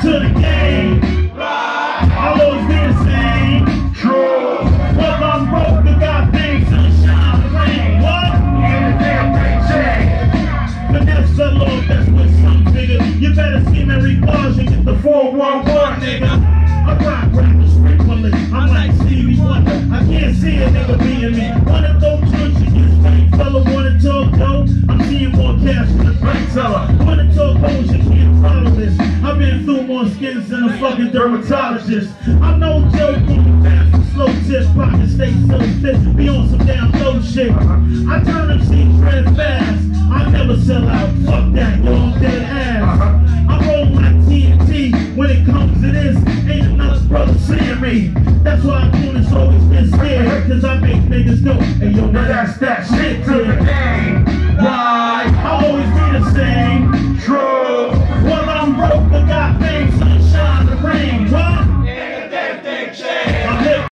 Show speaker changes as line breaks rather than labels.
to the game. I'll always be the same. True. Well, I'm broke, but got things to shine the rain. What? And the damn thing changed. Vanessa Lord, that's what some figure. You better see Mary Blige and get the 411, nigga. I rock rappers frequently. I'm like Stevie Wonder. I can't see a nigga being me. Wanna throw joints against me. Fella wanna talk dope. I'm seeing more cash than a bank teller. Wanna talk hoes, you can't follow this. I've been through more skins than a fucking dermatologist. I'm no joke, moving fast and slow tip. Pocket stay so fit, be on some damn low shit. I turn them seats red fast. I never sell out. Fuck that, yo, I'm dead ass. I roll like TNT. When it comes to this, ain't another brother seeing me. That's why opponents always get scared, cause I make niggas go, hey yo, now that's that shit to the game. Why? I'll always be the same.